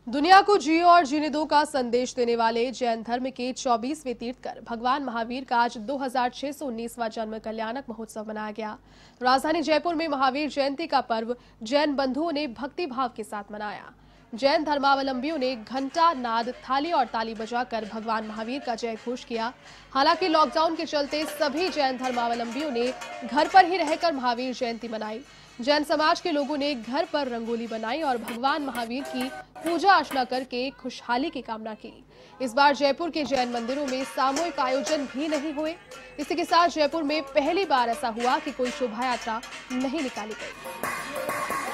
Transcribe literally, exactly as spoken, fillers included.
दुनिया को जियो और जीने दो का संदेश देने वाले जैन धर्म के चौबीसवें तीर्थकर भगवान महावीर का आज दो हजार छह सौ उन्नीसवां जन्म कल्याणक महोत्सव मनाया गया। राजधानी जयपुर में महावीर जयंती का पर्व जैन बंधुओं ने भक्ति भाव के साथ मनाया। जैन धर्मावलंबियों ने घंटा, नाद, थाली और ताली बजाकर भगवान महावीर का जय घोष किया। हालांकि लॉकडाउन के चलते सभी जैन धर्मावलंबियों ने घर पर ही रहकर महावीर जयंती मनाई। जैन समाज के लोगों ने घर पर रंगोली बनाई और भगवान महावीर की पूजा अर्चना करके खुशहाली की कामना की। इस बार जयपुर के जैन मंदिरों में सामूहिक आयोजन भी नहीं हुए। इसी के साथ जयपुर में पहली बार ऐसा हुआ कि कोई शोभा यात्रा नहीं निकाली गई।